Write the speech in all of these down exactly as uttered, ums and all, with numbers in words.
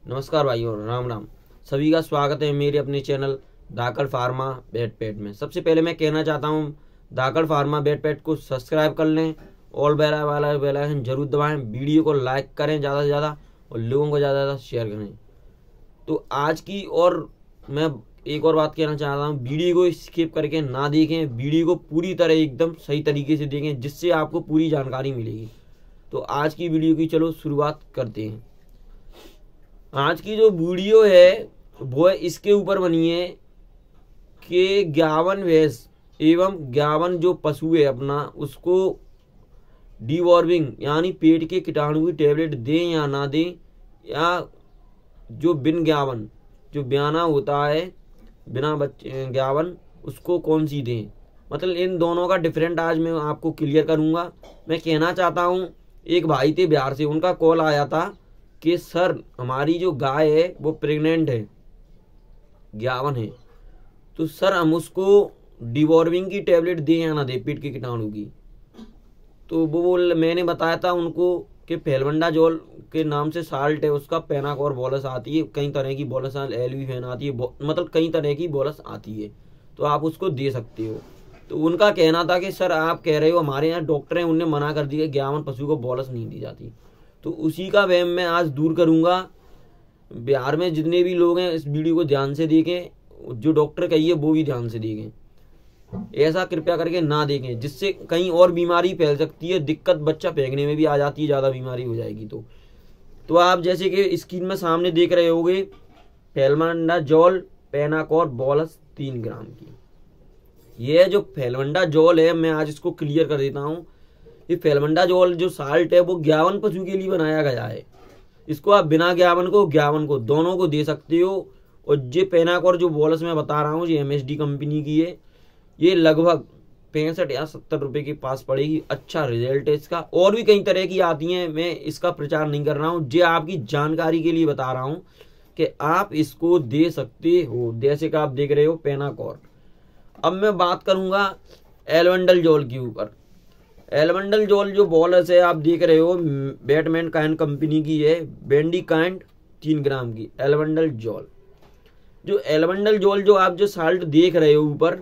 नमस्कार भाइयों, राम राम। सभी का स्वागत है मेरे अपने चैनल धाकड़ फार्मा वेट पेट में। सबसे पहले मैं कहना चाहता हूँ, धाकड़ फार्मा वेट पेट को सब्सक्राइब कर लें, ऑल बेल वाला बेल आइकन जरूर दबाएं, वीडियो को लाइक करें ज़्यादा से ज़्यादा और लोगों को ज़्यादा से ज़्यादा शेयर करें। तो आज की और मैं एक और बात कहना चाहता हूँ, वीडियो को स्किप करके ना देखें, वीडियो को पूरी तरह एकदम सही तरीके से देखें, जिससे आपको पूरी जानकारी मिलेगी। तो आज की वीडियो की चलो शुरुआत करते हैं। आज की जो वीडियो है वो इसके ऊपर बनी है कि ग्यावन भैंस एवं ग्यावन जो पशु है अपना, उसको डीवॉर्मिंग यानी पेट के कीटाणु की टेबलेट दें या ना दें, या जो बिन ग्यावन जो ब्याना होता है बिना बच्चे ग्यावन उसको कौन सी दें। मतलब इन दोनों का डिफरेंट आज मैं आपको क्लियर करूंगा। मैं कहना चाहता हूं, एक भाई थे बिहार से, उनका कॉल आया था कि सर हमारी जो गाय है वो प्रेग्नेंट है, ग्यावन है, तो सर हम उसको डिवॉर्मिंग की टेबलेट दें या ना दें पेट के कीटाणु की। तो वो बोल मैंने बताया था उनको कि फेलबंडाजोल के नाम से साल्ट है उसका, पेनाकोर बोलस आती है, कई तरह की बोलस एलवीफेन आती है, मतलब कई तरह की बोलस आती है, तो आप उसको दे सकते हो। तो उनका कहना था कि सर आप कह रहे हो हमारे यहाँ डॉक्टर हैं, उनने मना कर दिया ग्यावन पशु को बोलस नहीं दी जाती। तो उसी का वहम मैं आज दूर करूंगा। बिहार में जितने भी लोग हैं इस वीडियो को ध्यान से देखें, जो डॉक्टर कहिए वो भी ध्यान से देखें, ऐसा कृपया करके ना देखें, जिससे कहीं और बीमारी फैल सकती है, दिक्कत बच्चा फेंकने में भी आ जाती है, ज़्यादा बीमारी हो जाएगी। तो तो आप जैसे कि स्क्रीन में सामने देख रहे होंगे, फेलबंडाजोल पेनाकोर बोलस तीन ग्राम की। यह जो फेलबंडाजोल है मैं आज इसको क्लियर कर देता हूँ। ये फेलबंडाजोल जो साल्ट है वो ग्यावन पशु के लिए बनाया गया है। इसको आप बिना ग्यावन को ग्यावन को दोनों को दे सकते हो। और ये पेनाकोर जो बोलस मैं बता रहा हूँ ये एमएसडी कंपनी की है, ये लगभग पैंसठ या सत्तर रुपए के पास पड़ेगी। अच्छा रिजल्ट है इसका। और भी कई तरह की आती हैं, मैं इसका प्रचार नहीं कर रहा हूँ, ये आपकी जानकारी के लिए बता रहा हूँ कि आप इसको दे सकते हो। जैसे कि आप देख रहे हो पेनाकोर। अब मैं बात करूंगा एल्बेंडाजोल के ऊपर। एल्बेंडाजोल जो बोलस है आप देख रहे हो, बैटमैन काइंड कंपनी की है, बेंडी काइंड तीन ग्राम की एल्बेंडाजोल। जो एल्बेंडाजोल जो आप जो साल्ट देख रहे हो ऊपर,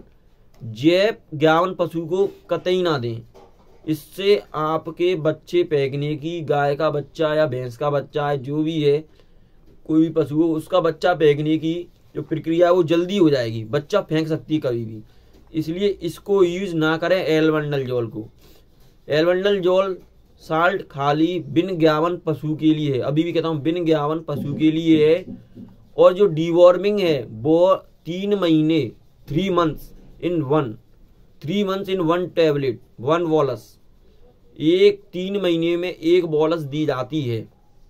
ये ग्यावन पशु को कतई ना दें। इससे आपके बच्चे फेंकने की, गाय का बच्चा या भैंस का बच्चा है जो भी है, कोई भी पशु हो, उसका बच्चा फेंकने की जो प्रक्रिया है वो जल्दी हो जाएगी, बच्चा फेंक सकती है कभी भी। इसलिए इसको यूज ना करें एल्बेंडाजोल को। एल्बेंडाजोल साल्ट खाली बिन ग्यावन पशु के लिए है, अभी भी कहता हूँ बिन ग्यावन पशु के लिए है। और जो डिवॉर्मिंग है वो तीन महीने three months in one three months in one tablet one bolus, एक तीन महीने में एक बोलस दी जाती है।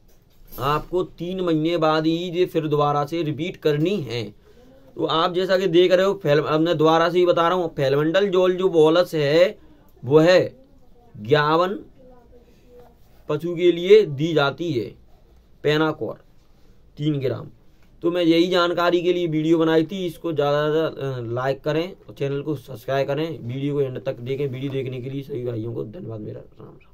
आपको तीन महीने बाद ही ये फिर दोबारा से रिपीट करनी है। तो आप जैसा कि देख रहे हो, फेल अब मैं दोबारा से ही बता रहा हूँ, फेलबंडाजोल जो बोलस है वो है ग्यावन पशु के लिए दी जाती है, पेनाकोर तीन ग्राम। तो मैं यही जानकारी के लिए वीडियो बनाई थी। इसको ज़्यादा से ज़्यादा लाइक करें और चैनल को सब्सक्राइब करें, वीडियो को एंड तक देखें। वीडियो देखने के लिए सभी भाइयों को धन्यवाद। मेरा राम।